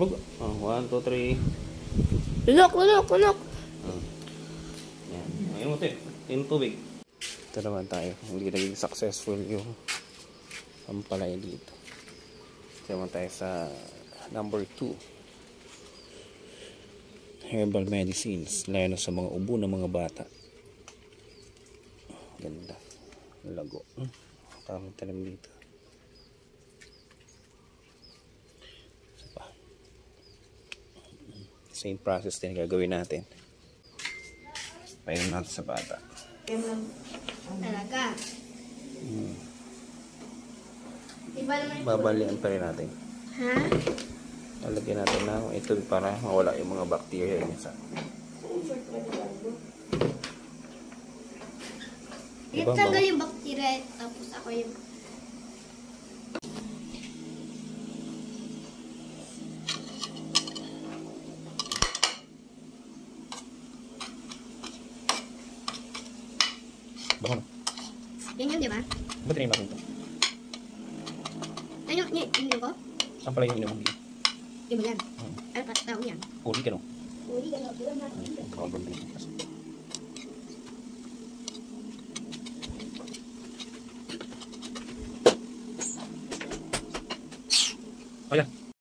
Wag. Oh, 1, 2, 3. Lunok, lunok, lunok. Yan. Ayun mo, te. Yung tubig. Ito naman tayo. Hindi naging successful yung pampalay dito. Ito naman tayo sa number 2. Herbal medicines. Lalo na sa mga ubo ng mga bata. Ganda. Lago. Kaming tanim dito. Isa pa. Same process din gagawin natin. Painom natin sa bata. Talaga. Iba naman. Babalian pa rin natin. Ha? Lalagyan natin na ito para mawala yung mga bacteria niya sa. Yung tanggal yung bacteria, tapos ako yung... Baka na. Yan yun, di ba? Ba't rin natin ito? Ano yun ko? Saan pala yung inom mo? Di ba yan? Ano pa tao yan? Uli ka no? Uli ka no? Bawal ba dito?